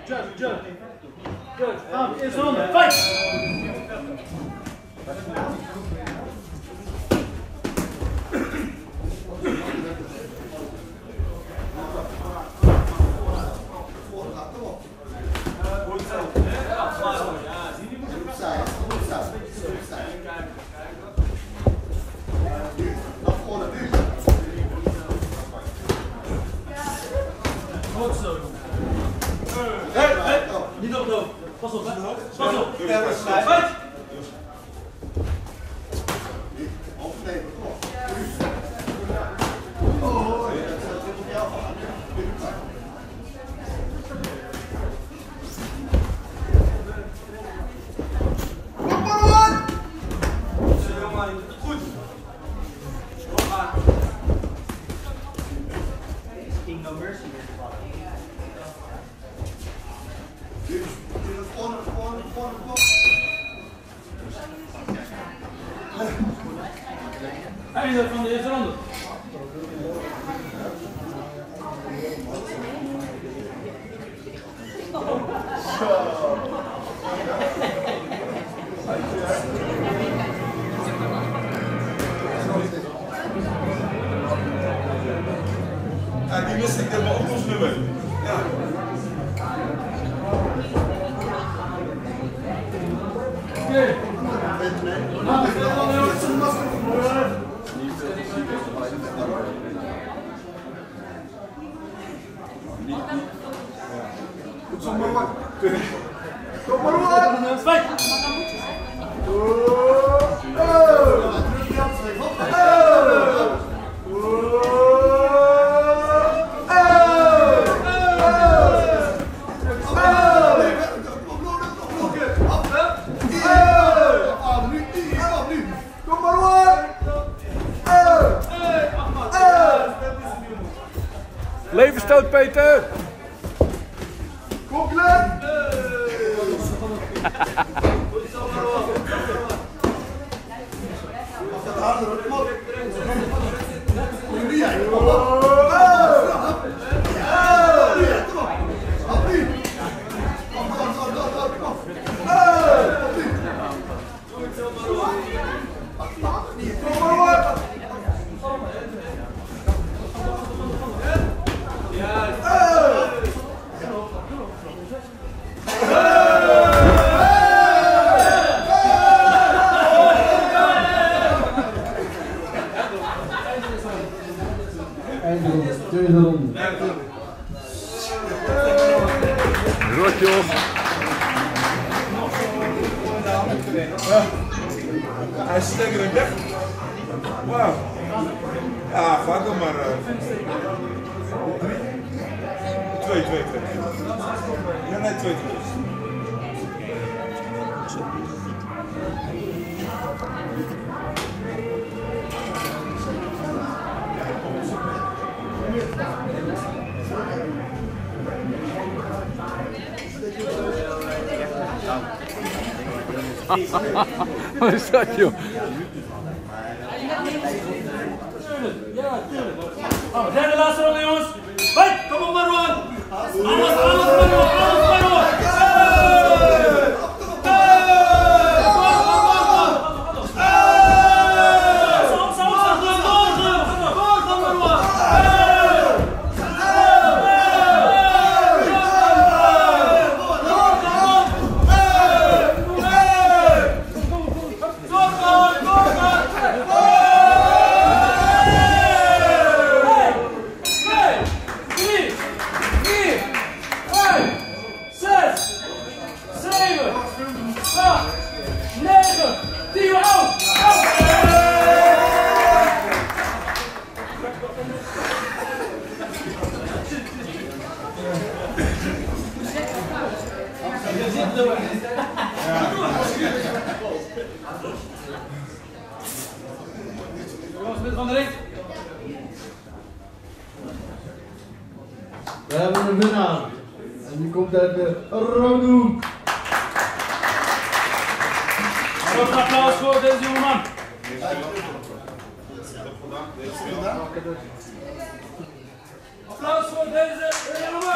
Judge. Eerste ronde, fight! Niet op het hoofd. Pas op, hè. Pas op. Fight! Einde van de eerste ronde. Ja, die wist ik, dat was ook ons nummer. Ja. Oké. Kom maar. Kom maar. Fight! Levenstoot, Peter! Kom klaar! Rotjoch. Hij is sterker dan weg. Wauw. Ja, ga dan maar. 2. Ja, nee, 2. Wat is dat, joh? Ja, tuurlijk. Oh, derde laatste ronde, jongens. Fight! Kom op, Marouan! Alles, Marouan! Van de ring. We hebben een winnaar. En die komt uit de rode hoek. Groot applaus voor deze jongeman. Applaus voor deze jongeman.